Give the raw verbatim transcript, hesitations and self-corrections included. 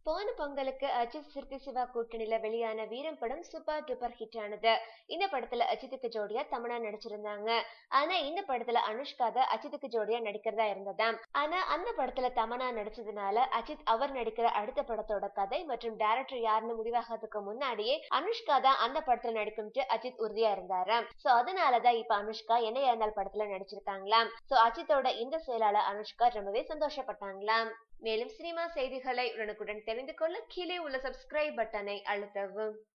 போன பொங்கலுக்கு அஜித் சிறுத்தை சிவா கூட்டணியில வெளியான வீரம் படம் சூப்பர் டூப்பர் ஹிட் ஆனது. இந்த படத்துல அஜித்துக்கு ஜோடியா தமன்னா நடிச்சிருந்தாங்க. ஆனா இந்த படத்துல அனுஷ்கா தான் அஜித்துக்கு ஜோடியா நடிக்கிறதா இருந்ததாம். ஆனா அந்த படத்துல தமன்னா நடிச்சதுனால அஜித் அவர் நடிக்கிற அடுத்த படத்தோட கதை மற்றும் டைரக்டர் யாருன்னு முடிவாகிறதுக்கு முன்னாடியே அனுஷ்கா தான் அந்த படத்துல நடிக்கும்ட்டு அஜித் உறுதியா இருந்தாராம். சோ அதனாலதான் இப்ப அனுஷ்கா என்ன இருந்தால் படத்துல நடிச்சிருக்காங்களாம். சோ அஜித்தோட இந்த செயலால அனுஷ்கா ரொம்பவே சந்தோஷப்பட்டாங்களாம். மேலும் சினிமா செய்திகளை உடனுக்குடன் தெரிந்து கொள்ள கீழே உள்ள சப்ஸ்கிரைப் பட்டனை அழுத்தவும்.